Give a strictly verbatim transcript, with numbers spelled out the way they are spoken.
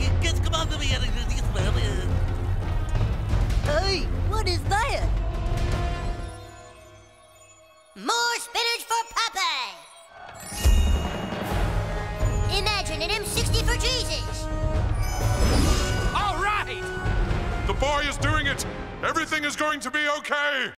Come on to me. Hey, what is that? More spinach for Popeye! Imagine an M sixty for Jesus! All right! The boy is doing it! Everything is going to be okay!